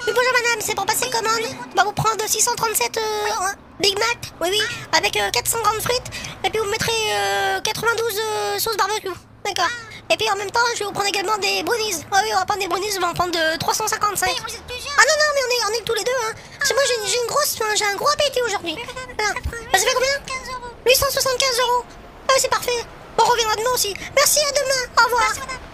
Oui, bonjour madame, c'est pour passer commande. On va vous prendre 637 Big Mac, oui, avec 400 grammes frites. Et puis vous mettrez 92 sauces barbecue. D'accord. Et puis en même temps, je vais vous prendre également des brownies. Oui, on va prendre des brownies, on va en prendre 355. Mais vous êtes plusieurs. Ah non, non, mais on est que tous les deux, hein. Parce que moi, j'ai un gros appétit aujourd'hui. Voilà. Bah, ça fait combien 15 euros. 875 euros. Ah, c'est parfait. On reviendra demain aussi. Merci, à demain. Au revoir. Merci madame.